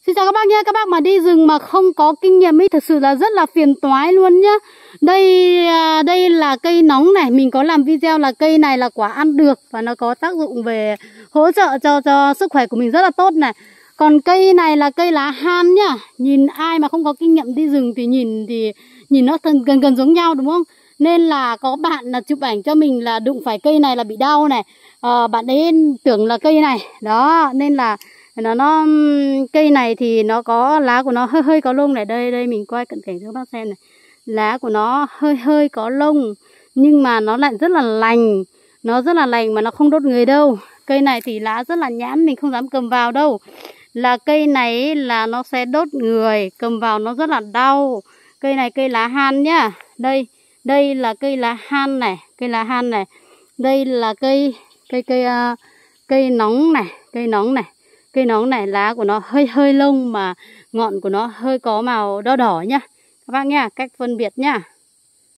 Xin chào các bác nhé. Các bác mà đi rừng mà không có kinh nghiệm ấy thật sự là rất là phiền toái luôn nhá. Đây là cây nóng này, mình có làm video là cây này là quả ăn được và nó có tác dụng về hỗ trợ cho sức khỏe của mình rất là tốt này. Còn cây này là cây lá han nhá. Nhìn ai mà không có kinh nghiệm đi rừng thì nhìn nó gần giống nhau đúng không? Nên là có bạn là chụp ảnh cho mình là đụng phải cây này là bị đau này. Bạn ấy tưởng là cây này. Đó, nên là nó cây này thì nó có lá của nó hơi có lông này. Đây mình quay cận cảnh cho các bác xem này. Lá của nó hơi có lông nhưng mà nó lại rất là lành. Nó rất là lành mà nó không đốt người đâu. Cây này thì lá rất là nhẵn, mình không dám cầm vào đâu. Là cây này là nó sẽ đốt người, cầm vào nó rất là đau. Cây này cây lá han nhá. Đây là cây lá han này, cây lá han này. Đây là cây nóng này, cây nóng này. Cây nóng này lá của nó hơi lông mà ngọn của nó hơi có màu đỏ đỏ nhá. Các bác nhá, cách phân biệt nhá.